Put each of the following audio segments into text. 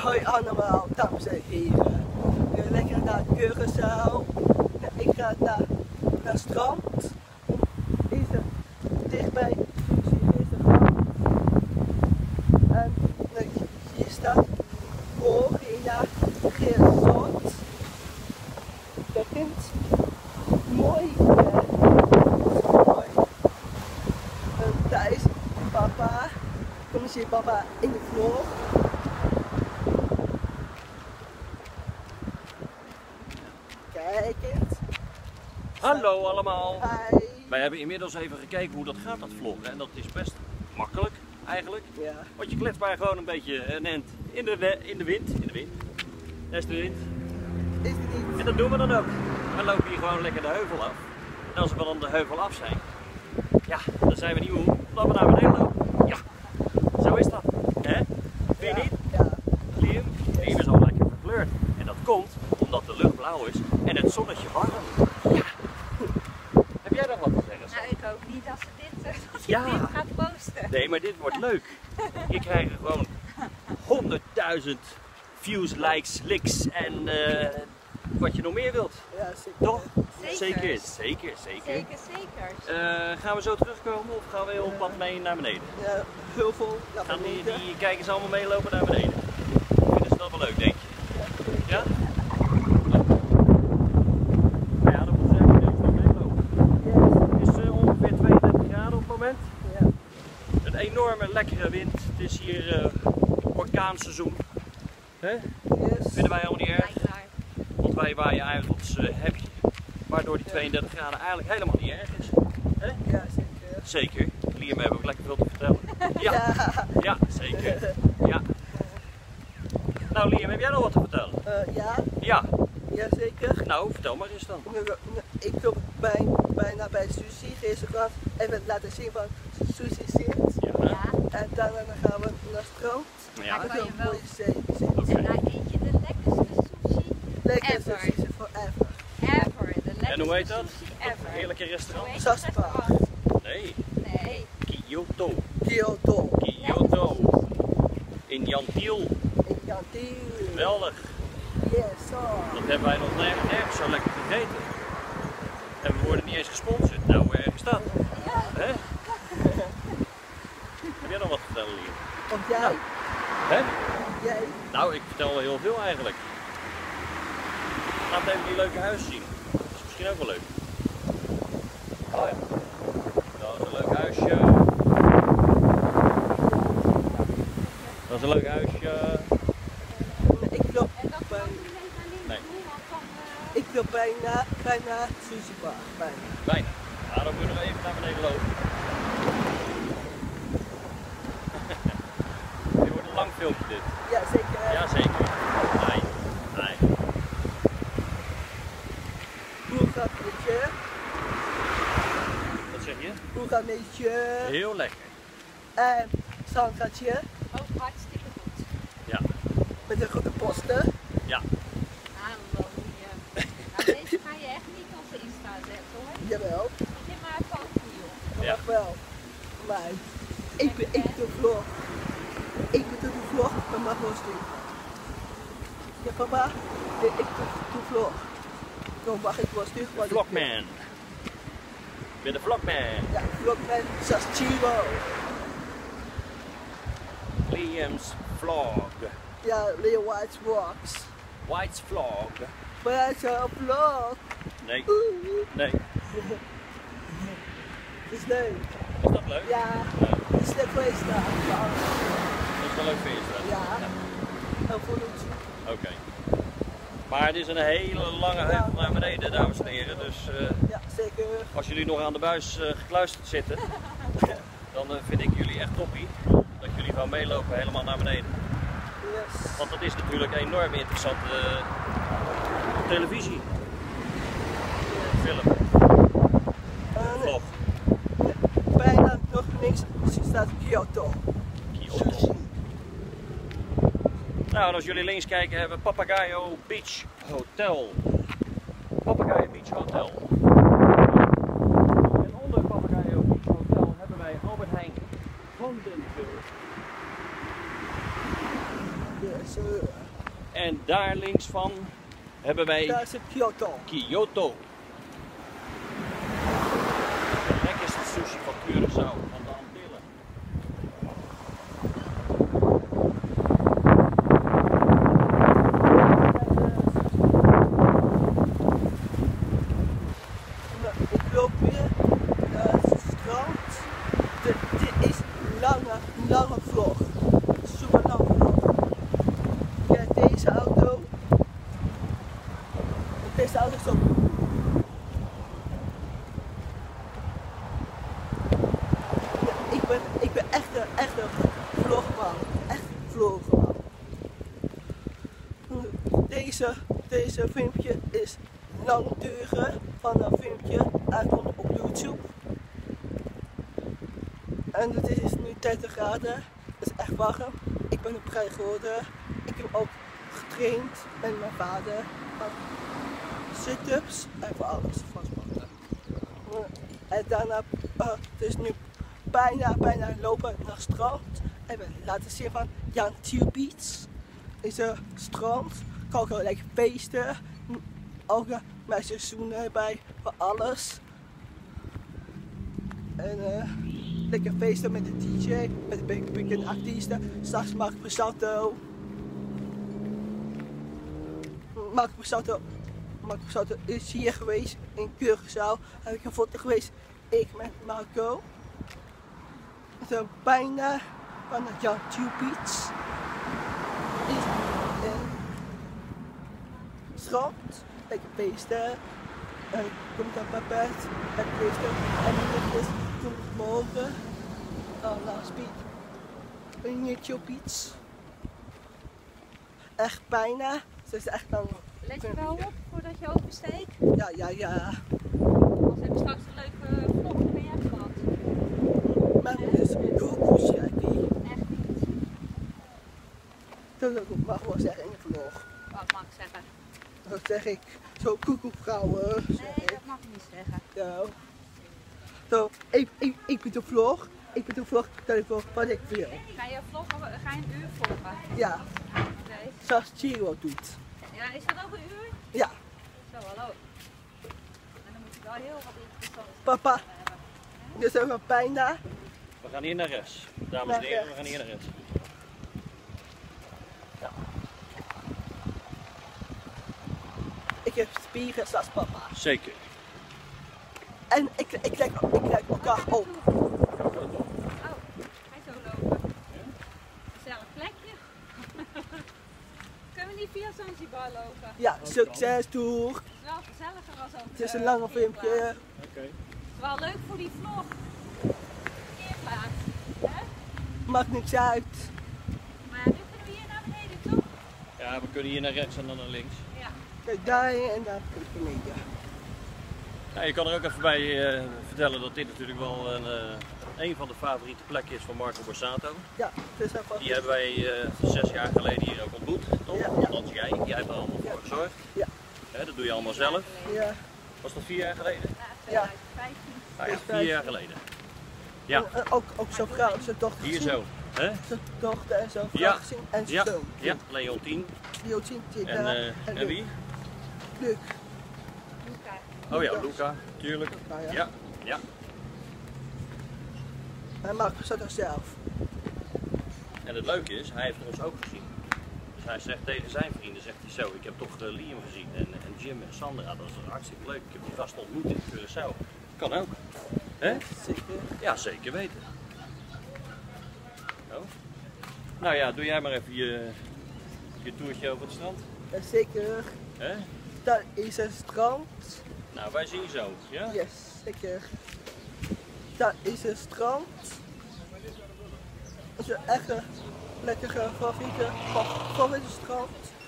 Hoi allemaal, dames en heren. Lekker naar Curaçao. Ik ga naar het strand. Hier dichtbij. Hier is de gang. En hier staat Corina Resort. Dat vindt mooi. Mooi. En daar is papa. Kom eens hier papa in de vlog. Kijk eens. Hallo allemaal! Hi. Wij hebben inmiddels even gekeken hoe dat gaat, dat vloggen. En dat is best makkelijk eigenlijk. Ja. Want je klets maar gewoon een beetje een end in de wind. Dat is de wind. Is het niet? En dat doen we dan ook. We lopen hier gewoon lekker de heuvel af. En als we dan de heuvel af zijn, ja, dan zijn we niet moe omdat we naar beneden lopen. Ja, zo is dat. Hè? Vind je niet? Ja. Liam is al lekker verkleurd. En dat komt omdat de lucht blauw is en het zonnetje warm. Ja. Heb jij nog wat te zeggen? Nou, ik hoop niet dat je Ja. dit gaat posten. Nee, maar dit wordt leuk. Je krijgt gewoon 100.000 views, likes, licks en wat je nog meer wilt. Ja, zeker. Toch? Zeker. Zeker. Zeker. Gaan we zo terugkomen of gaan we heel op pad mee naar beneden? Ja, heel veel naar Gaan beneden. die kijkers allemaal meelopen naar beneden? Vinden ze dat wel leuk, denk je? Ja? Nou ja, dan moeten ze even deze naar beneden lopen. Yes. Het is ongeveer 32 graden op het moment. Ja. Een enorme lekkere wind. Het is hier orkaanseizoen. Hè? Yes. Vinden wij helemaal niet erg. Blijkbaar. Want wij waaien eigenlijk ons hemdje. Waardoor die 32 graden eigenlijk helemaal niet erg is. Hè? Ja, zeker. Zeker. Liam heeft ook lekker veel te vertellen. Ja, ja zeker. Ja. Nou Liam, heb jij nog wat te vertellen? Ja, Ja. ja, zeker. Nou, vertel maar eens dan. Ik wil bijna bij Sushi restaurant even laten zien wat Sushi zit. Ja. Ja. En daarna dan gaan we naar het strand. Ja. Dan Met kan je een wel. mooie zee. Oké. En daar eet je de lekkerste sushi Lekker Ever. sushi forever. ever. De lekkerste En hoe heet dat? sushi Dat ever. heerlijke Hoe restaurant? heet het Saspa. restaurant? Nee, Nee. Kyoto. Kyoto. Kyoto. In Jantiel. In Jantiel. Geweldig. Yes, so. Dat hebben wij nog nergens zo lekker gegeten. En we worden niet eens gesponsord. Nou, hoe erg is dat? Hè? Heb jij nog wat te vertellen, Liam? Of jij? Hè? Jij? Nou, ik vertel wel heel veel eigenlijk. Laat even die leuke huizen zien. Dat is misschien ook wel leuk. Oh ja. Dat is een leuk huisje. Dat is een leuk huisje. Ik wil En dat kan bijna, je alleen Nee. doen, want dan... ik wil bijna sushi bar. Bijna. Bijna. Nou, dan moeten we even naar beneden lopen. Dit wordt een lang filmpje dit. Ja, zeker. Jazeker. Nee. Nee. Hoe gaat het met je? Wat zeg je? Hoe gaat het met je? Heel lekker. En Sandra'tje Ook hartstikke goed. Ja. met de grote posten. Ja. Hallo, Liam. Nou, deze ga je echt niet op de Insta zetten hoor. Jawel, Dit maar een foto, joh. dat Ja. mag wel. Maar ik doe de vlog. Ik doe de vlog met mijn hosting. Ja papa, ik doe de vlog. Dan mag ik wel sturen wat ik wil. Vlogman. Ik ben de vlogman. Ja, vlogman Sashiro. Liam's vlog. Ja, Leo White's Rocks. White's vlog. Maar hij is een vlog. Nee. Oeh, Nee. het is leuk. Is dat leuk? Ja, het is net geweest daar. Dat is wel leuk voor je, is dat? Ja, heel goed. Oké. Maar het is een hele lange heuvel naar beneden, dames en heren. Dus Ja, zeker. als jullie nog aan de buis gekluisterd zitten, dan vind ik jullie echt toppie. Dat jullie gewoon meelopen helemaal naar beneden. Yes. Want dat is natuurlijk enorm interessante televisie. Film. Vlog. Bijna nog niks, dus er staat Kyoto. Kyoto. Nou, en als jullie links kijken hebben we Papagayo Beach Hotel. Papagayo Beach Hotel. En onder Papagayo Beach Hotel hebben wij Albert Heijn Vandenburg. Yes. En daar links van hebben wij Daar is Kyoto. Kyoto. De lekkerste sushi van Curaçao, van de Antillen. Ik loop weer naar het strand. Dit is een lange vlog. Super lange vlog. Ja, deze auto. Deze auto is zo. Ja, ik ben echt een vlogman. Echt vlogman. Deze filmpje is langdurig van een filmpje uitkomt op YouTube. En het is nu 30 graden. Het is echt warm. Ik ben op rij geworden. Ik heb ook getraind met mijn vader. Van sit-ups en voor alles vastpakken. En daarna, het is nu bijna lopen naar het strand. En we laten zien van Jan Beach. Is een strand. Kan ook wel lekker feesten. Ook met seizoenen erbij, voor alles. En lekker feesten met de DJ, met de bekende artiesten. Straks Marco Borsato. Marco Borsato is hier geweest in Curaçao. Heb ik een foto geweest, ik met Marco. Zo bijna van het Jan Beach. Is een strand. Lekker feesten. En komt dan bij bed. Lekker feesten. En dan komt morgen. Last Beach. In je Chill Beach. Echt bijna. Ze is echt lang. Let je wel op voordat je oversteekt? Ja. Anders heb je straks een leuke vlog van je hebt gehad. Maar het is goed schrijven. Echt niet. Dat mag ik wel zeggen in de vlog. Wat mag ik zeggen? Dat zeg ik. Zo koekoekvrouwen. Nee, dat mag ik niet zeggen. Ja. Zo, ik ben de vlog. Ik ben de vlog dat ik vlog wat ik wil. Ga je vloggen? Ga je een uur volgen? Ja, Oké. zoals Chiro doet. Ja, is dat ook een uur? Ja, Zo, hallo. En dan moet je wel heel wat interessants papa. hebben. Dus hebben we bijna. We gaan hier naar rechts. Dames en heren, we gaan hier naar rechts. Ja. Ik heb spieren zoals papa. Zeker. En ik lijk elkaar op. Oh, ga je zo lopen? Gezellig plekje. Kunnen we niet via Zanzibar lopen? Ja, succes doeg. Het is wel gezelliger als ook. Het is een lange filmpje. Oké. Het is wel leuk voor die vlog. Parkeerplaats. Hè? Maakt niks uit. Maar nu kunnen we hier naar beneden toe. Ja, we kunnen hier naar rechts en dan naar links. Ja. Kijk daar en daar beneden. Ja, je kan er ook even bij vertellen dat dit natuurlijk wel een van de favoriete plekken is van Marco Borsato. Ja, het is even. Die hebben wij 6 jaar geleden hier ook ontmoet, toch? Ja. Althans jij hebt er allemaal voor gezorgd. Ja. Hè, dat doe je allemaal zelf. Ja, Was dat 4 jaar geleden? Ja, 2015. Nou ja, 4 jaar geleden. Ja, en ook zijn vrouw, zijn dochter hier gezien. zo. Hè? Zijn dochter en zijn vrouw Ja. gezien. En zijn Ja, zoon. ja, Leontien. Die ook zien zit En, daar. en wie? Luc. Luca. Oh ja, Lucas. Luca, tuurlijk. Luca, ja. Ja, ja. En Marco zat er zelf. En het leuke is, hij heeft ons ook gezien. Dus hij zegt tegen zijn vrienden, zegt hij zo, ik heb toch Liam gezien en Jim en Sandra, dat is hartstikke leuk. Ik heb die gasten ontmoet in Curaçao. Kan ook. Hè? Zeker. Ja, zeker weten. Oh. Nou ja, doe jij maar even je toertje over het strand. Ja, zeker. Hè? Daar is een strand. Nou, wij zien zo. Ja? Yes, zeker. Daar is een strand. Het is een echt een lekkere favoriete strand.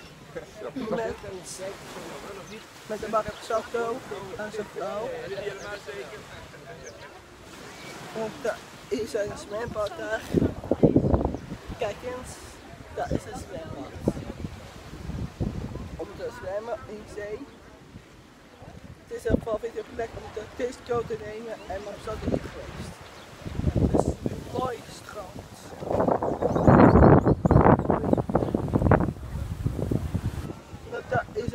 Met een Marco Borsato en zijn vrouw. En daar is een zwembad daar. Kijk eens, daar is een zwembad. Om te zwemmen in zee. Het is een favoriete plek om de visco te nemen en maar zo niet geweest. Het is een mooi strand.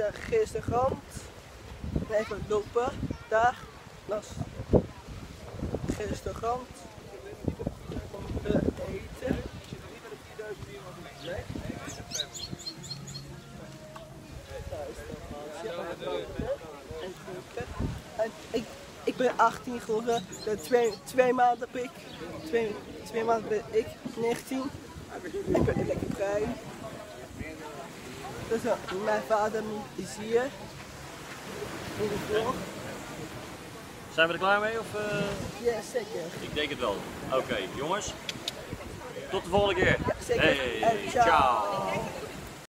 restaurant. Even lopen. Daar. Dat is restaurant. Om te eten. En ik ben 18 geworden. Twee maanden ben ik. Twee maanden ben ik 19. Ik ben lekker vrij. Dus mijn vader is hier. In de vlog. Zijn we er klaar mee? Of, Ja, zeker. Ik denk het wel. Oké, jongens. Tot de volgende keer. Ja, zeker. Hey, En ciao. ciao.